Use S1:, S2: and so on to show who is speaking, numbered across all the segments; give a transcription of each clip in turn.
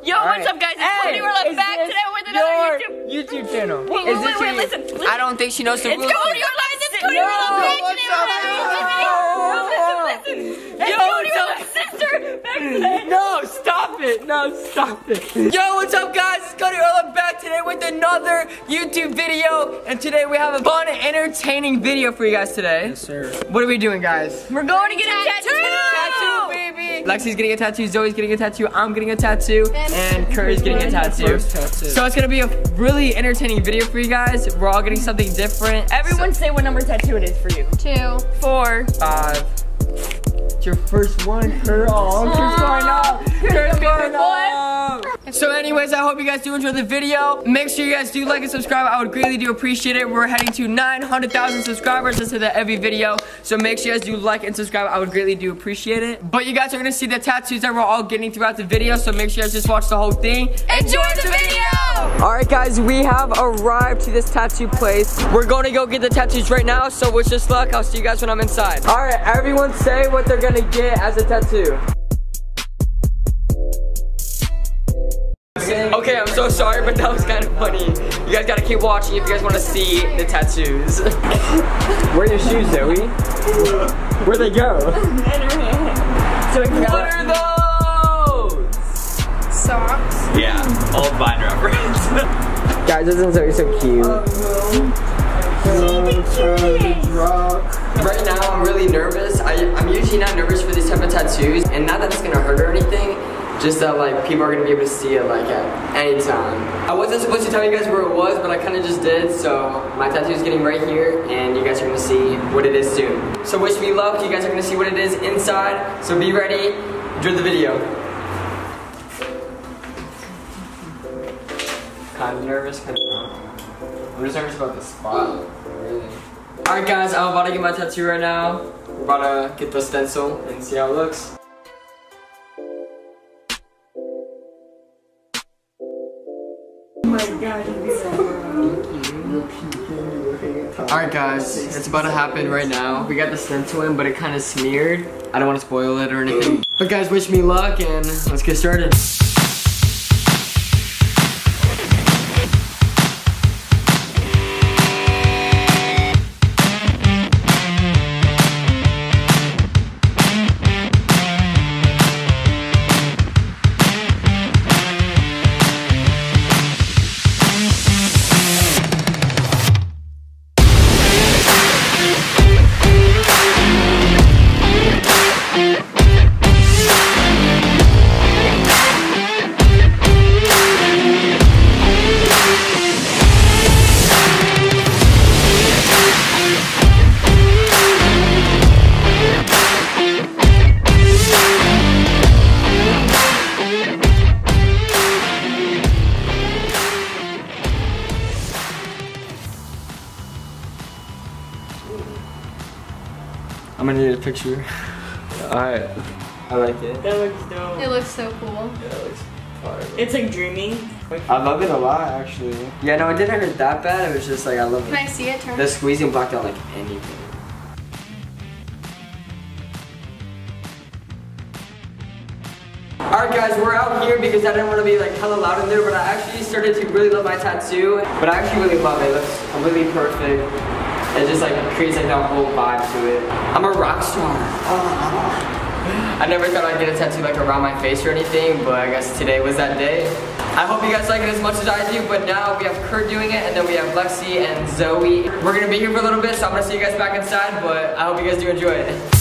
S1: Yo, what's up, guys? It's Cody. We're back today with another
S2: YouTube channel.
S1: Wait, listen.
S2: I don't think she knows the rules.
S1: It's Cody. It's Cody. Yo, what's up, sister?
S2: No, stop it. No, stop it. Yo, what's up, guys? It's Cody. We're back today with another YouTube video. And today we have a fun, entertaining video for you guys today. Yes, sir. What are we doing, guys?
S1: We're going to get a tattoo.
S2: Tattoo, baby. Lexi's getting a tattoo. Zoe's getting a tattoo. I'm getting a tattoo. And Curry's getting a tattoo. So it's going to be a really entertaining video for you guys. We're all getting something different.
S1: Everyone say what number tattoo it is for you. 2, 4,
S2: 5. It's your first one, Curry. Oh, Curry's going up. Curry's going up. So anyways, I hope you guys do enjoy the video. Make sure you guys do like and subscribe. I would greatly do appreciate it. We're heading to 900,000 subscribers. That's to every video. So make sure you guys do like and subscribe. I would greatly do appreciate it. But you guys are going to see the tattoos that we're all getting throughout the video. So make sure you guys just watch the whole thing.
S1: Enjoy the video!
S2: Alright guys, we have arrived to this tattoo place. We're going to go get the tattoos right now. So wish us luck. I'll see you guys when I'm inside. Alright, everyone say what they're going to get as a tattoo. Okay, I'm so sorry, but that was kind of funny. You guys gotta keep watching if you guys want to see the tattoos. Where are your shoes, Zoe? Where'd they go?
S1: So
S2: what are those?
S1: Socks.
S3: Yeah, old Vine reference.
S2: Guys, isn't Zoe so cute? Right now, I'm really nervous. I'm usually not nervous for these type of tattoos, and not that it's gonna hurt or anything. Just that like people are gonna be able to see it like at any time. I wasn't supposed to tell you guys where it was, but I kind of just did. So my tattoo is getting right here, and you guys are gonna see what it is soon. So wish me luck. You guys are gonna see what it is inside. So be ready. Enjoy the video. Kind of nervous, kind of. I'm just nervous about the spot. Really. All right, guys. I'm about to get my tattoo right now. We're about to get the stencil and see how it looks. Alright guys, it's about to happen right now. We got the stencil in, but it kind of smeared. I don't want to spoil it or anything. But guys, wish me luck and let's get started. I'm gonna need a picture. Alright. I like it.
S1: That looks dope. It looks so cool.
S2: Yeah, it looks fire.
S1: It's like dreamy.
S2: I love it a lot, actually. Yeah, no, it didn't hurt that bad. It was just like, I love it.
S1: Can I see it? Turn.
S2: The squeezing blocked out like anything. Alright guys, we're out here because I didn't want to be like hella loud in there, but I actually started to really love my tattoo. But I actually really love it. It looks completely perfect. It just like creates like that whole vibe to it. I'm a rock star. I never thought I'd get a tattoo like around my face or anything, but I guess today was that day. I hope you guys like it as much as I do, but now we have Kurt doing it, and then we have Lexi and Zoe. We're gonna be here for a little bit, so I'm gonna see you guys back inside, but I hope you guys do enjoy it.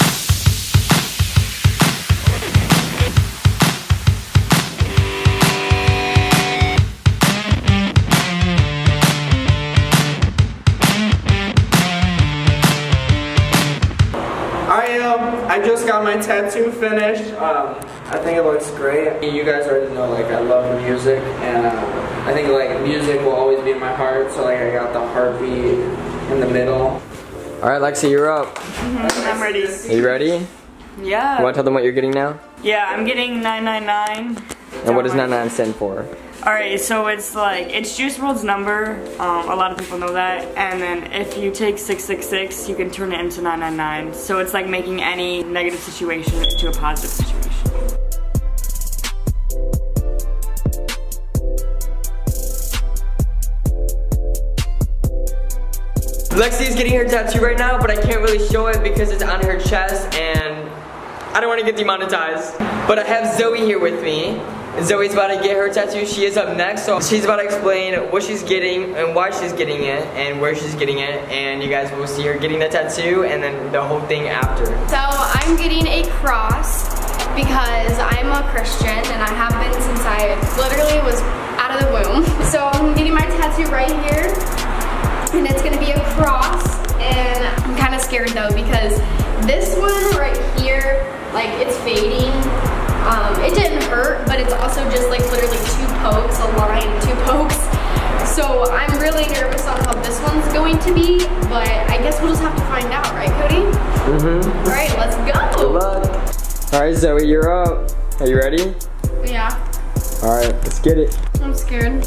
S4: I just got my tattoo finished. I think it looks great. You guys already know, like, I love music, and I think like music will always be in my heart. So like I got the heartbeat in the middle.
S2: All right, Lexi, you're up.
S1: I'm ready.
S2: Are you ready?
S1: Yeah.
S2: You want to tell them what you're getting now?
S1: Yeah, I'm getting 999.
S2: And what does 99 stand for?
S1: Alright, so it's like, it's Juice WRLD's number, a lot of people know that, and then if you take 666, you can turn it into 999, so it's like making any negative situation into a positive situation.
S2: Lexi's getting her tattoo right now, but I can't really show it because it's on her chest and I don't want to get demonetized. But I have Zoe here with me. Zoe's about to get her tattoo. She is up next, so she's about to explain what she's getting and why she's getting it and where she's getting it. And you guys will see her getting the tattoo and then the whole thing after.
S5: So I'm getting a cross because I'm a Christian and I have been since I literally was out of the womb. So I'm getting my tattoo right here and it's gonna be a cross, and I'm kind of scared though because this one right here, like it's fading. It didn't hurt, but it's also just like literally 2 pokes, a line, 2 pokes. So I'm really nervous on how this one's going to be, but I guess we'll just have to find out, right, Cody? Mm-hmm. All right, let's go.
S2: Good luck. All right, Zoe, you're up. Are you ready?
S5: Yeah.
S2: All right, let's get it.
S5: I'm scared.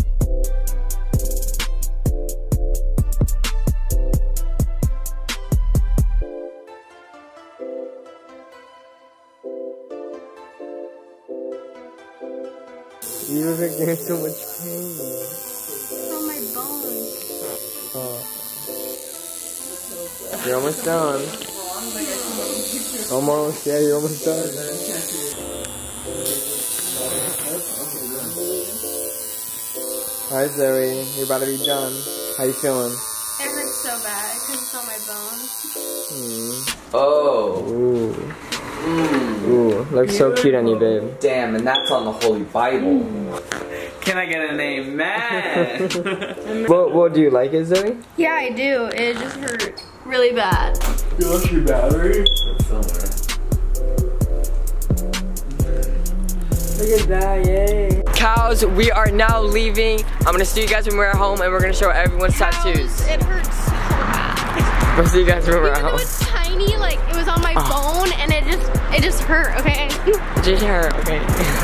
S2: You look like you're in so much pain.
S5: Oh, my bones.
S2: Oh. You're almost done. Almost, yeah, you're almost done. Alright, Zoe, you're about to be done. How you feeling?
S5: It hurts so bad because it's on my bones.
S3: Oh.
S2: Ooh. Ooh, looks so cute on you, babe.
S3: Damn, and that's on the Holy Bible.
S4: Can I get an amen?
S2: What do you like it, Zoe?
S5: Yeah, I do. It just hurt really bad.
S2: You lost your battery? Look at that, yay. Cows, we are now leaving. I'm gonna see you guys when we're at home and we're gonna show everyone's tattoos.
S5: It hurts so bad.
S2: We'll see you guys when we're at home.
S5: It was tiny, like it was on my bone, and it just hurt, okay?
S2: It just hurt, okay.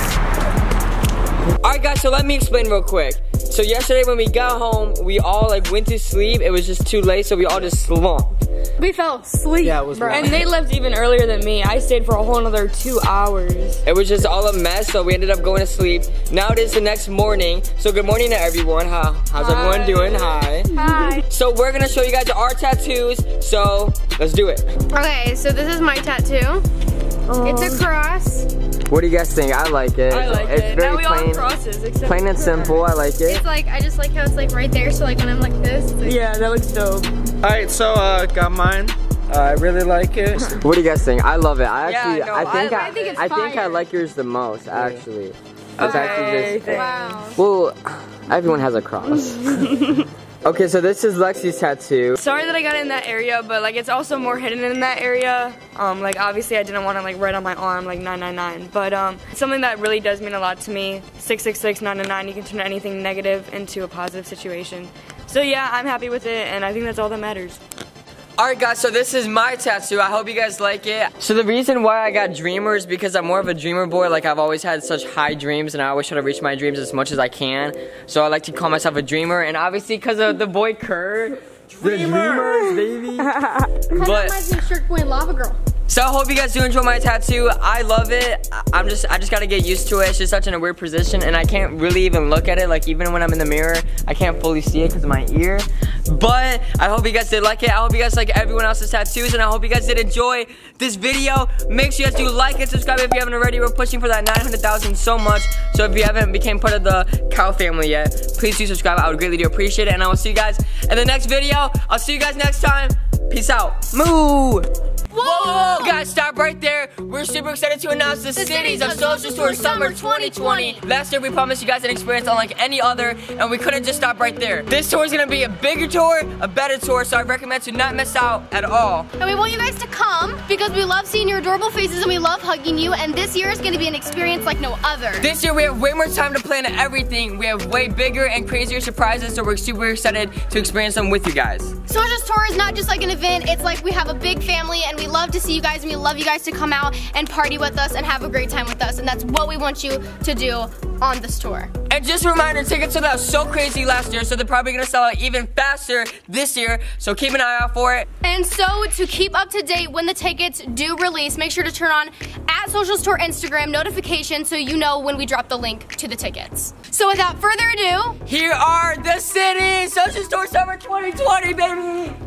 S2: Alright guys, so let me explain real quick. So yesterday when we got home, we all like went to sleep. It was just too late, so we all just slumped.
S1: We fell asleep.
S2: Yeah, it was
S1: bro. And they left even earlier than me. I stayed for a whole another 2 hours.
S2: It was just all a mess, so we ended up going to sleep. Now it is the next morning. So good morning to everyone. How's everyone doing? Hi.
S5: Hi.
S2: So we're gonna show you guys our tattoos. So let's do it.
S5: Okay, so this is my tattoo. It's a cross.
S2: What do you guys think? I like it.
S1: I like
S2: it's
S1: it.
S2: very
S1: Now we all
S2: plain,
S1: have crosses, except
S2: plain and simple. I like it.
S5: It's like, I just like how it's like right there, so like when I'm like this. It's like,
S1: yeah, that looks dope.
S4: Alright, so got mine. I really like it.
S2: What do you guys think? I love it. I
S5: think
S2: I like yours the most, actually. It's
S1: Okay,
S2: actually just,
S5: wow.
S2: well, everyone has a cross. Okay, so this is Lexi's tattoo.
S1: Sorry that I got it in that area, but like it's also more hidden in that area. Like obviously I didn't want to like write on my arm like 999, but it's something that really does mean a lot to me. 666 999. You can turn anything negative into a positive situation. So yeah, I'm happy with it, and I think that's all that matters.
S2: Alright guys, so this is my tattoo. I hope you guys like it. So the reason why I got dreamer is because I'm more of a dreamer boy. Like I've always had such high dreams and I always try to reach my dreams as much as I can. So I like to call myself a dreamer, and obviously because of the boy Kerr. Dreamers, baby.
S5: But Strict Boy and Lava Girl.
S2: So I hope you guys do enjoy my tattoo. I love it. I just gotta get used to it. It's just such in a weird position and I can't really even look at it. Like even when I'm in the mirror, I can't fully see it because of my ear. But I hope you guys did like it. I hope you guys like everyone else's tattoos, and I hope you guys did enjoy this video. Make sure you guys do like and subscribe if you haven't already. We're pushing for that 900,000 so much. So if you haven't became part of the Cow family yet, please do subscribe. I would greatly do appreciate it. And I will see you guys in the next video. I'll see you guys next time. Peace out. Moo! Whoa! Guys, stop right there. We're super excited to announce the Cities of Social Tour Summer 2020. Last year we promised you guys an experience unlike any other, and we couldn't just stop right there. This tour is gonna be a bigger tour, a better tour, so I recommend to not miss out at all.
S5: And we want you guys to come because we love seeing your adorable faces and we love hugging you, and this year is gonna be an experience like no other.
S2: This year we have way more time to plan everything. We have way bigger and crazier surprises, so we're super excited to experience them with you guys.
S5: Soldier's Tour is not just like an event, it's like we have a big family and we love to see you guys, and we love you guys to come out and party with us and have a great time with us, and that's what we want you to do. on this tour.
S2: And just a reminder, tickets sold out so crazy last year, so they're probably gonna sell out even faster this year, so keep an eye out for it.
S5: And so to keep up to date when the tickets do release, make sure to turn on @SocialStore Instagram notifications so you know when we drop the link to the tickets. So without further ado,
S2: here are the cities! Social Store Summer 2020, baby!